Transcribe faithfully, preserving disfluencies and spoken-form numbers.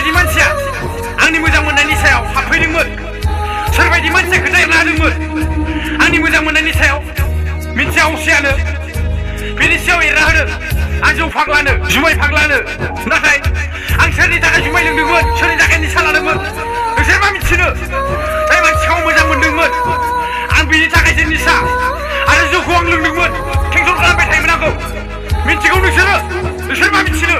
सोरबायदि मानसिया आंनि मोजां मोननायनि सायाव हाबफैदोंमोन सोरबायदि मानसिया खोथा एरना होदोंमोन आंनि मोजां मोननायनि सायाव मिथिया असेयानो बेनि सायाव एरना होदों आं जौ फाग्लानो जुमाय फाग्लानो नाथाय आं सोरनि थाखाय जुमाय लोंदोंमोन सोरनि थाखाय निसा लादोंमोन नोंसोर मा मिथिनो जाय मानसिखौ आं मोजां मोनदोंमोन आं बेनि थाखायसो निसा आरो जौखौ आं लोंदोंमोन टेनसन खालामबाय थायोमोन आंखौ मिथिगौ नोंसोरो नोंसोर मा मिथिनो